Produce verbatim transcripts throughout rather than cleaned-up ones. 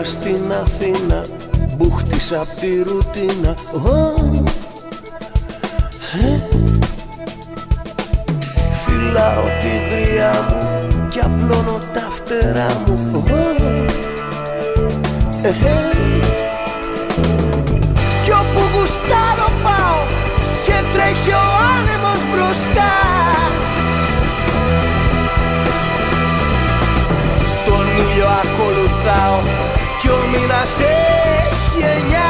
μέρα στην Αθήνα, μπούχτισα απ' τη ρουτίνα. Oh. Ε. Φυλάω τη γριά μου κι απλώνω τα φτερά μου. Oh. Ε. Κι όπου γουστάρω πάω και τρέχει ο άνεμος μπροστά. Τον ήλιο ακολουθάω κι ο μήνας έχει εννιά.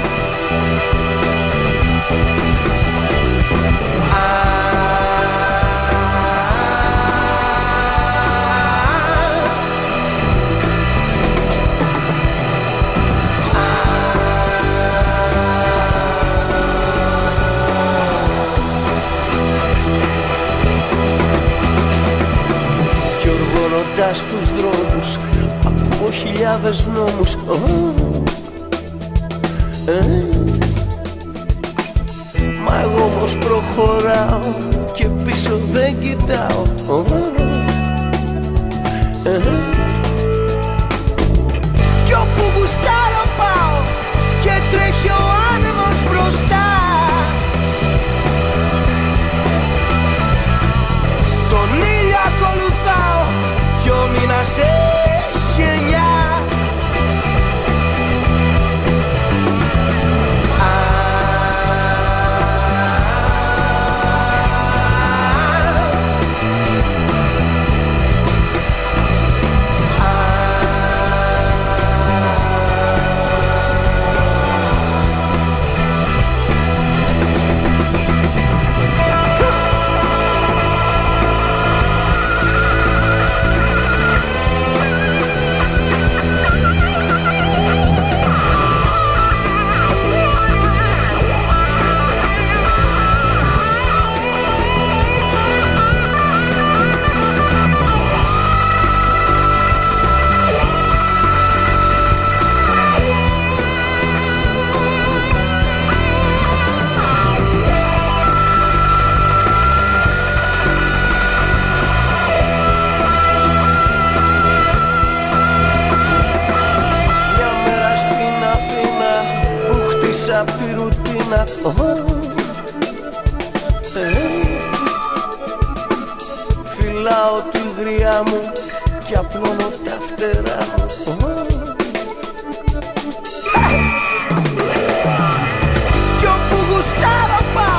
Κι οργώνοντας τους δρόμους ακούω χιλιάδες νόμους. Oh. Ε. Μα εγώ όμως προχωράω και πίσω δεν κοιτάω. Oh. Ε. Κι όπου γουστάρω πάω και τρέχει ο άνεμος μπροστά. Τον ήλιο ακολουθάω κι ο μήνας έχει εννιά. Απ' τη ρουτίνα. Oh. Ε. Φυλάω τη γριά μου κι απλώνω τα φτερά μου. Oh. Κι όπου γουστάρω πάω